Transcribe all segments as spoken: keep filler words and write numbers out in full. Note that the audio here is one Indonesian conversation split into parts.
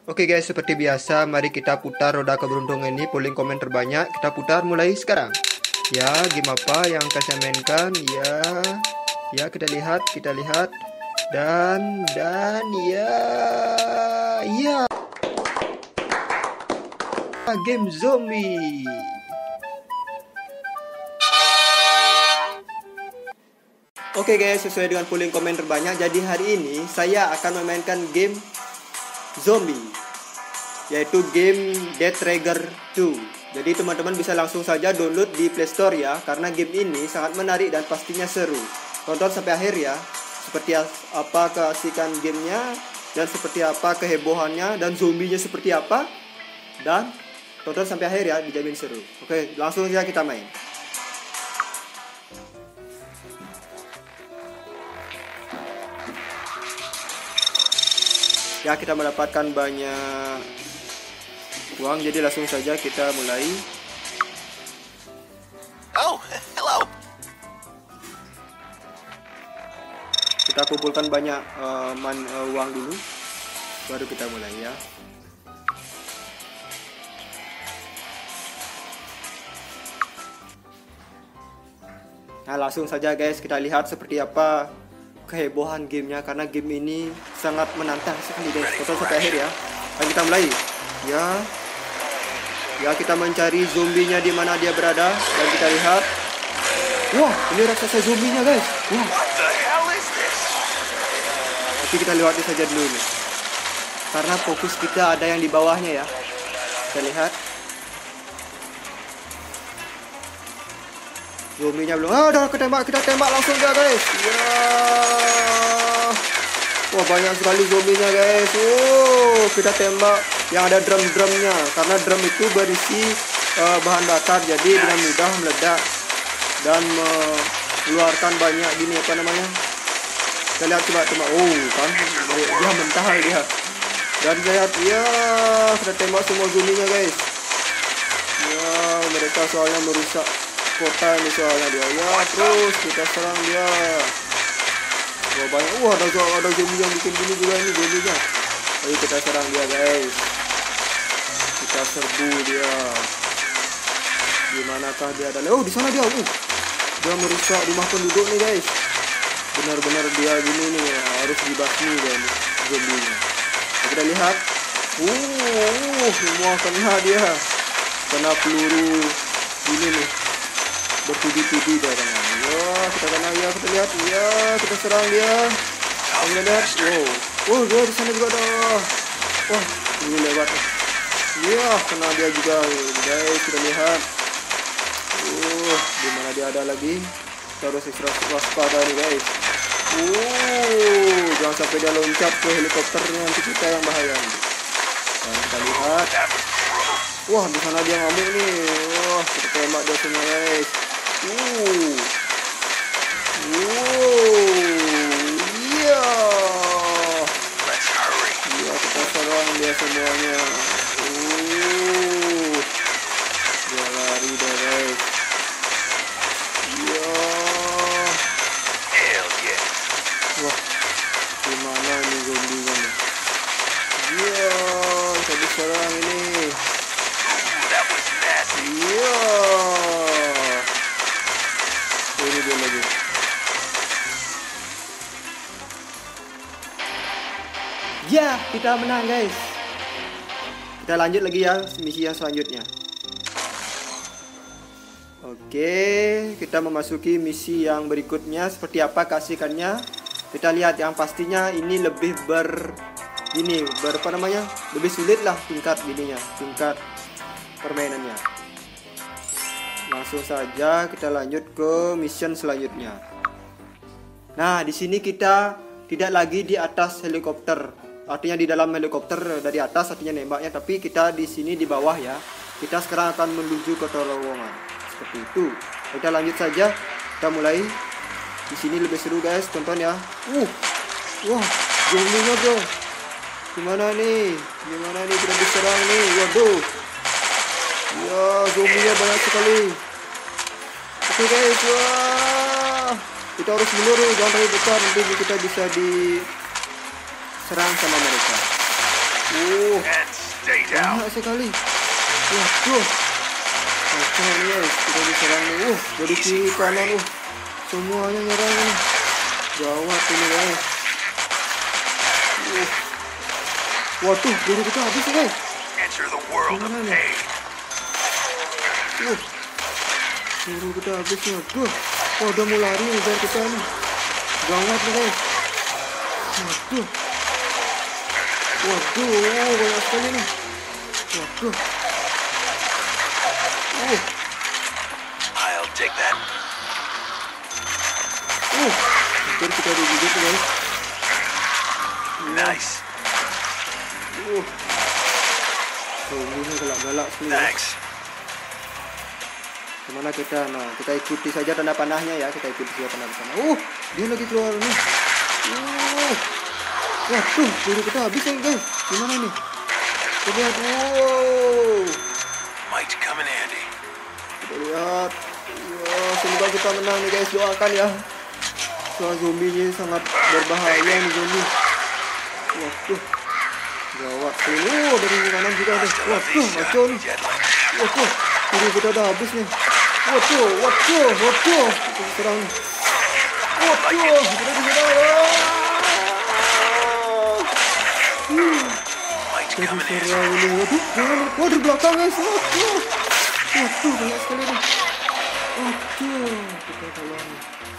Oke guys, seperti biasa, mari kita putar roda keberuntungan ini. Polling komen terbanyak, kita putar mulai sekarang. Ya, game apa yang akan saya mainkan? Ya, ya kita lihat, kita lihat. Dan, dan, ya, ya. Game zombie. Oke guys, sesuai dengan polling komen terbanyak, jadi hari ini saya akan memainkan game zombie, yaitu game Dead Trigger dua. Jadi teman-teman bisa langsung saja download di Play Store ya, karena game ini sangat menarik dan pastinya seru. Tonton sampai akhir ya, seperti apa keasikan gamenya, dan seperti apa kehebohannya, dan zombinya seperti apa. Dan tonton sampai akhir ya, dijamin seru. Oke, langsung saja kita main. Ya, kita mendapatkan banyak uang, jadi langsung saja kita mulai. Oh, hello. Kita kumpulkan banyak uh, man, uh, uang dulu, baru kita mulai ya. Nah, langsung saja guys, kita lihat seperti apa kehebohan gamenya, karena game ini sangat menantang sekali guys. Tonton sampai akhir ya. Dan kita mulai. Ya. Ya, kita mencari zombinya di mana dia berada, dan kita lihat. Wah, ini raksasa zombinya guys. Wah. Tapi kita lewati saja dulu nih, karena fokus kita ada yang di bawahnya ya. Kita lihat. Zombinya belum. Ah, udah ketembak, kita tembak langsung ya guys. Ya. Wah, banyak sekali zombinya guys. Oh, kita tembak yang ada drum-drumnya, karena drum itu berisi uh, bahan bakar, jadi dengan mudah meledak dan mengeluarkan banyak gini apa namanya. Kita lihat coba tembak. Oh, kan dia mental dia. Dan kita lihat, ya, kita tembak semua zombinya guys. Ya, mereka soalnya merusak kota ini soalnya dia. Ya, terus kita serang dia. Wah, banyak. Wah, ada ada zombie yang bikin gini juga ini zombinya. Ayo kita serang dia guys. Kita serbu dia. Dimanakah dia ada? Oh, di sana dia. Uh, dia merusak rumah penduduk nih guys. Benar-benar dia gini nih, harus dibasmi dia nih zombinya. Nah, kita lihat. Uh, semua kena dia. Kena peluru ini nih. Bertubi-tubi dia kena. Ya, kita kena ya, kita lihat. Ya, kita serang dia. Kita lihat. Wow. Oh, dia di sana juga ada. Wah, ini lewat. Ya, kena dia juga. Guys, kita lihat. Uh, di mana dia ada lagi? Kita harus ekstra waspada nih guys. Uh, jangan sampai dia loncat ke helikopternya, nanti kita yang bahaya. Dan kita lihat. Wah, di sana dia ngamuk nih. Wah, kita tembak dia semua guys. Uh. Wow. Iya. Iya, kita serang dia semuanya. Uh. Dia lari deh guys. Iya. Wah, gimana nih zombinya nih? Iya, kita diserang ini. Iya. Ini dia lagi. Ya, kita menang guys. Kita lanjut lagi ya misi yang selanjutnya. Oke, kita memasuki misi yang berikutnya. Seperti apa keasikannya? Kita lihat, yang pastinya ini lebih ber ini berapa namanya? Lebih sulit lah tingkat ininya, tingkat permainannya. Langsung saja kita lanjut ke mission selanjutnya. Nah, di sini kita tidak lagi di atas helikopter. Artinya di dalam helikopter dari atas artinya nembaknya, tapi kita di sini di bawah ya. Kita sekarang akan menuju ke terowongan. Seperti itu. Kita lanjut saja. Kita mulai. Di sini lebih seru guys, tonton ya. Uh. Wah, zombinya bro. Gimana nih? Gimana nih kita diserang nih? Waduh. Ya, zombinya banyak sekali. Oke guys, wah. Kita harus mundur, jangan terlalu besar, nanti kita bisa diserang sama mereka. Uh, And stay down. banyak sekali. Waduh. Kacau nih guys, kita diserang nih. Uh, dari kiri kanan. Uh, semuanya nyerang nih. Gawat ini guys. Uh. Waduh, peluru kita habis ya guys. Enter the world of Gimana nih? pain. Uh, peluru kita habis nih. Aduh, oh, udah mau lari ngejar kita nih. Gawat nih guys. Waduh. Waduh, oh, banyak sekali nih. Waduh. Uh, I'll take that. uh. Hampir kita digigit nih guys. Nice. Uh. Zombie-nya galak-galak sekali guys. Thanks. Kemana kita? Nah, kita ikuti saja tanda panahnya ya. Kita ikuti saja tanda panah. Uh, dia lagi keluar nih. Uh. Waduh, peluru kita habis ya guys. Gimana nih? Kita lihat. Wow. Might come in handy. Kita lihat. Ya, semoga kita menang nih guys. Doakan ya. Soal zombie-nya sangat berbahaya nih zombie. Waduh. Gawat. Oh, dari kanan juga ada. Waduh, ngaco nih. Waduh, peluru kita udah habis nih. Waduh, waduh, waduh. Kita serang nih. Waduh, kita diserang. Might Kita come in handy. diserang ini. Waduh, jangan. Wah, di belakang guys. Waduh. Waduh, banyak sekali nih. Waduh, kita tolong.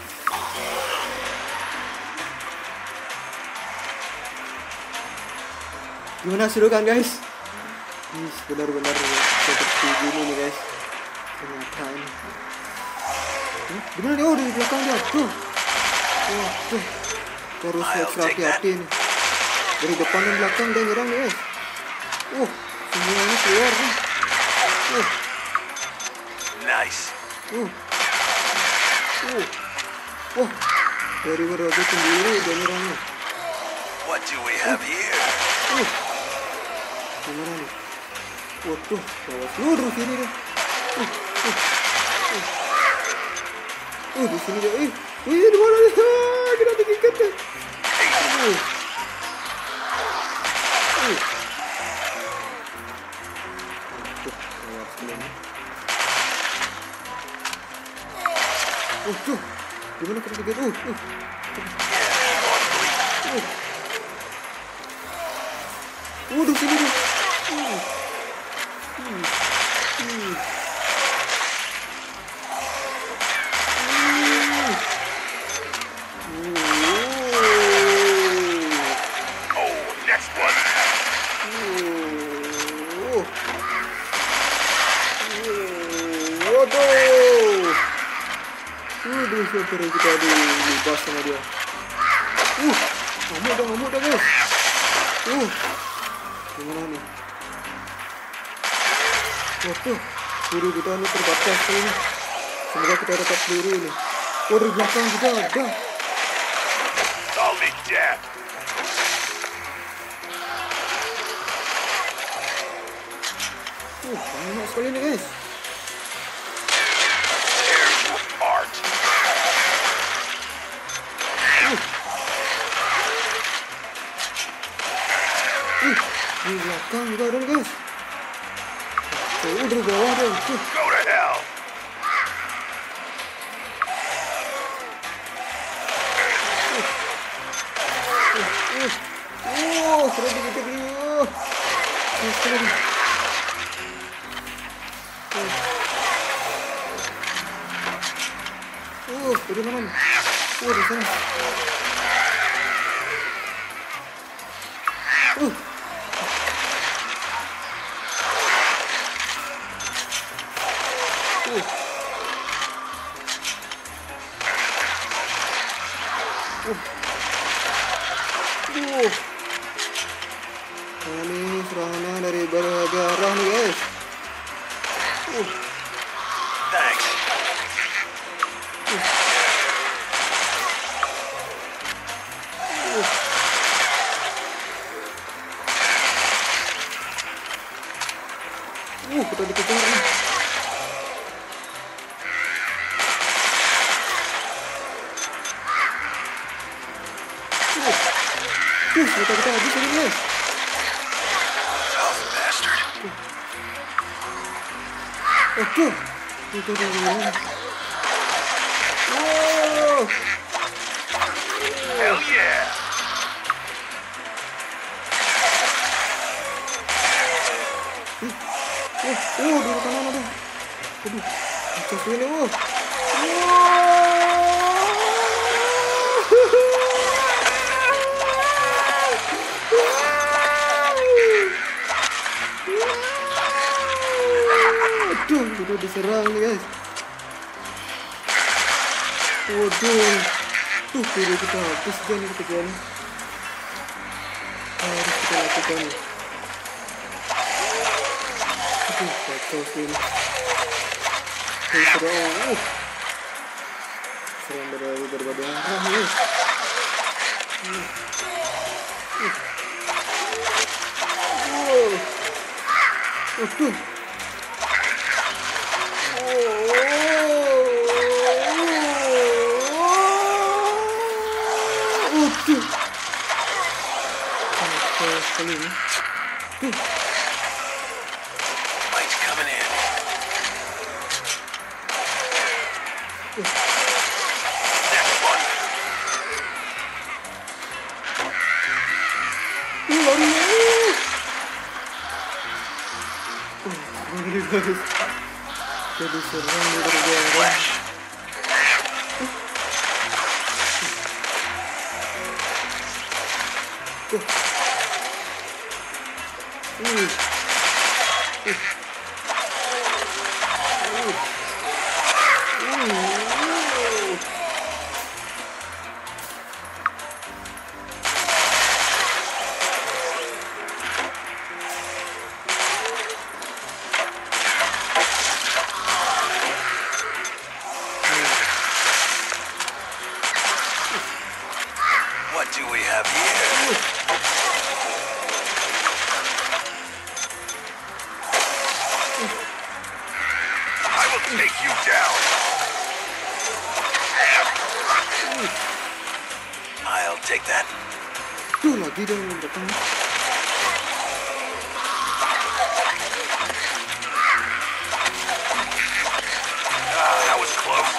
Gimana, seru kan guys? Ini benar-benar seperti gini nih guys. Ternyata ini. Hmm, gimana nih? Oh, dari belakang dia. Tuh. Wah, tuh. Harus ekstra hati-hati nih. Dari depan dan belakang dia nyerang nih guys. Uh, semuanya keluar nih. Uh, Nice. uh. Uh. Wah, dari berada sendiri dia nyerang nih. What do we have here? Uh. Gimana nih? Waduh, bawa seluruh sini deh. Uh, uh, uh. Uh, di sini deh. Eh, wih, di mana nih? Ah, kita digikat deh. Uh. Uh. Waduh, bawa sekali. Waduh, gimana kita digikat? Uh, uh. Uh. Uh, di sini deh. Uh. Hmm. Hmm. Oh, next one. Uh. Waduh. Waduh, sampai kita dilibas sama dia. Uh, ngamuk dah, ngamuk dah guys. Uh, gimana nih? Waduh, peluru kita ini terbatas ini. Semoga kita dapat peluru ini. Oh, di belakang juga ada. I'll be dead. Uh, banyak sekali nih guys. Tear you apart. Uh. Uh, di belakang juga ada nih guys. Oh, dari bawah deh. Uh. Go to hell. Oh, sudah dikit nih. Oh, sekali nih. Oh, dari mana nih? Oh, di sana. Uh. Uh. Uh. Uh. Nah, ini serangannya dari berbagai arah nih guys. Uh. Thanks. Uh. Uh, kita dikejar nih. Uh, uh, kita kita habis ini guys. Oke. Itu dia. Wow. Hell yeah. Oh, oh, di kanan ada. Aduh, macam ini, oh. Aduh, udah diserang nih guys. Waduh, tuh kiri kita habis kan ini ketiganya. Harus kita lakukan. Aduh, kacau sih ini. Oke, serang. Uh. Serang dari berbagai arah nih. Uh. Uh. Wow. Aduh. Aduh. Kacau sekali ini. Tuh. Mike's coming in. Next one. Uh, lari. Uh, lari guys. Jadi serang dari berbagai arah. Uh. Uh. Uh. What do we have here? I will take you down. I'll take that. Tuh lagi dong yang datang. Ah, that was close.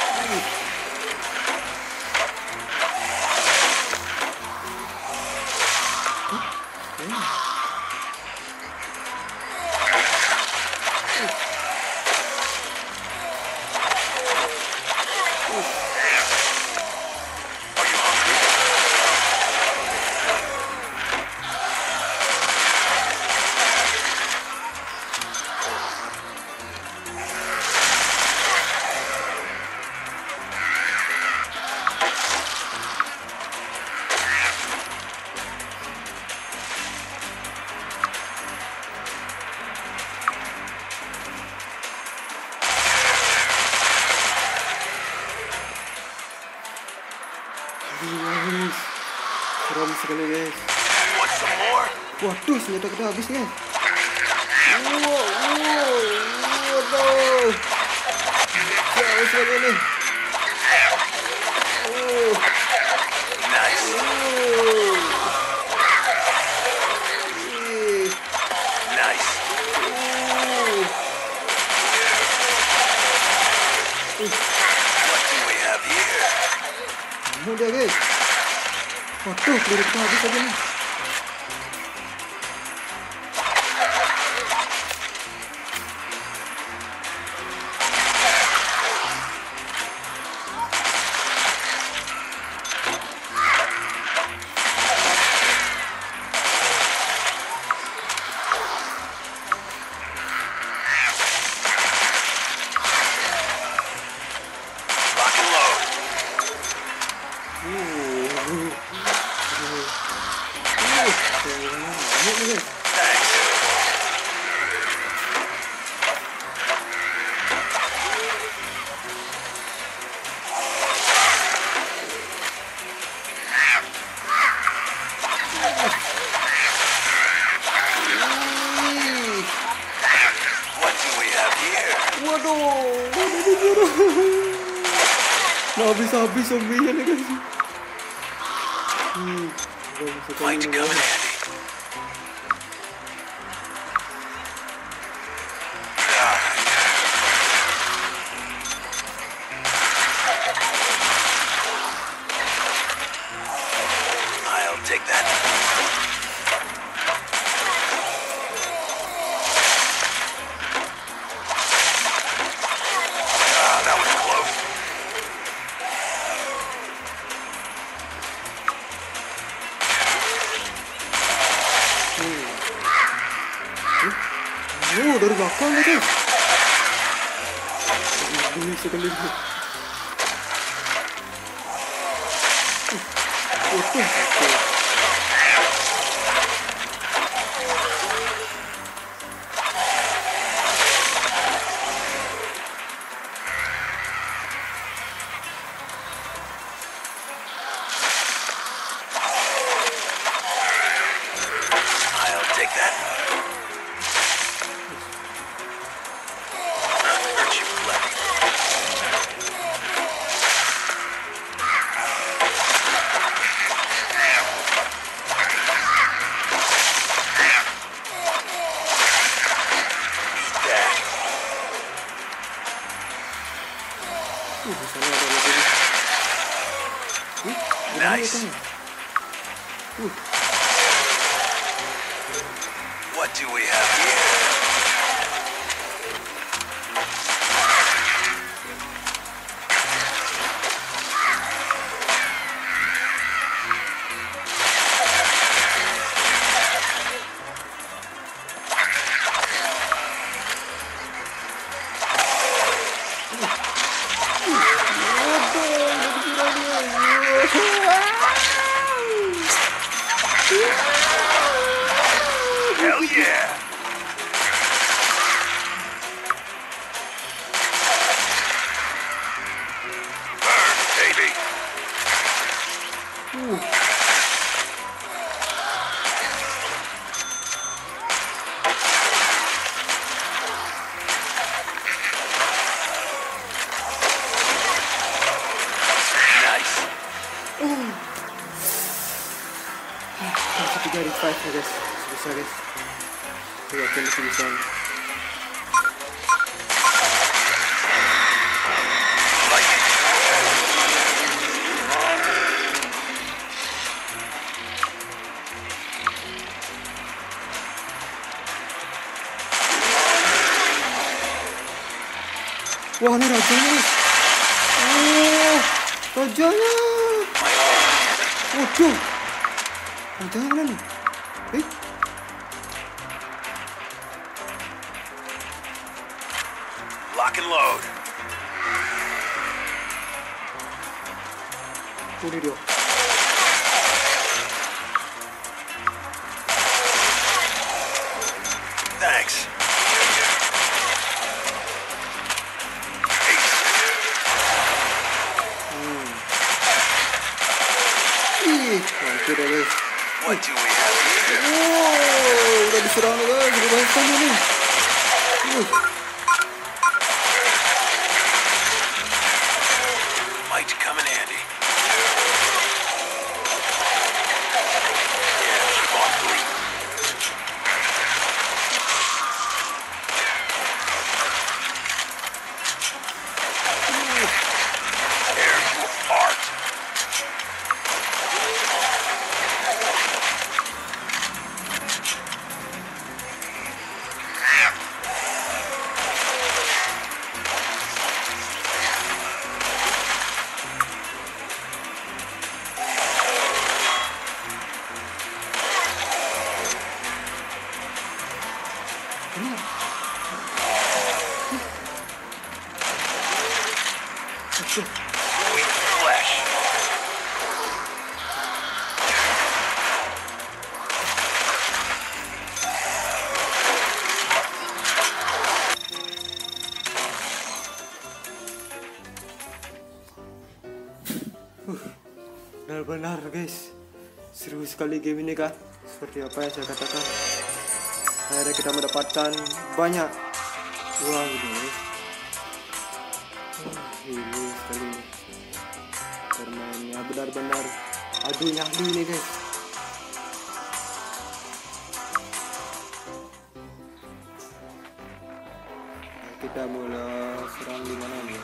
Guys, seram sekali guys. Want some more? Waduh, senjata kita habis guys. Wow, wow, waduh. Jauh sekali nih. Oh, Nice. oh. Ih, Nice. oh. What do we have here? Kamu dia guys. Waduh, peluru kita habis aja nih. Rock and load. Thanks. What do we have here? Waduh, nah habis-habis zombinya nih guys. Hmm, Might come in handy. Oh, dari belakang guys. Ini sekali lagi. Uh, oke. I'll take that. Hurt you plenty. Eat that. Uh, di sana ada lagi. Uh, Nice. Uh, What do we have here? Hell yeah! Burn, baby. uh. Nice. Masih tiga revive ya guys, bisa guys. Coba kita masih bisa. Like it. Wah, ini rajanya guys. Oh, rajanya. Waduh, rajanya mana nih? Eh, Lock and load. oh, ini dia. Thanks. Ih, hampir ya guys. What do we have here? Oh, udah diserang nih guys, udah banyak sekali nih. Uh, Might come in handy. Yeah, keep on bleeding. Tear you apart. Sweet flesh. Benar-benar guys, seru sekali game ini kan. Seperti apa yang saya katakan, akhirnya kita mendapatkan banyak uang gitu guys. Wah, ini sekali nih permainnya benar-benar aduh nyahdu ini guys. Nah, kita mulai serang di mana nih?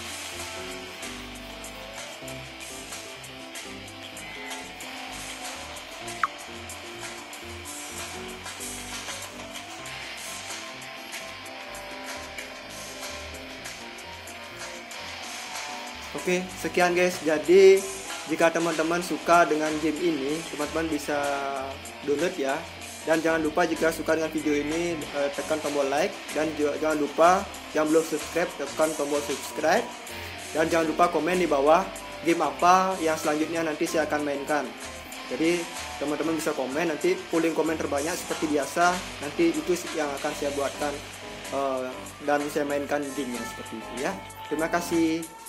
Oke, sekian guys. Jadi jika teman-teman suka dengan game ini, teman-teman bisa download ya Dan jangan lupa jika suka dengan video ini uh, tekan tombol like, dan juga jangan lupa yang belum subscribe tekan tombol subscribe, dan jangan lupa komen di bawah game apa yang selanjutnya nanti saya akan mainkan. Jadi teman-teman bisa komen, nanti pooling komen terbanyak seperti biasa, nanti itu yang akan saya buatkan uh, dan saya mainkan gamenya seperti itu ya. Terima kasih.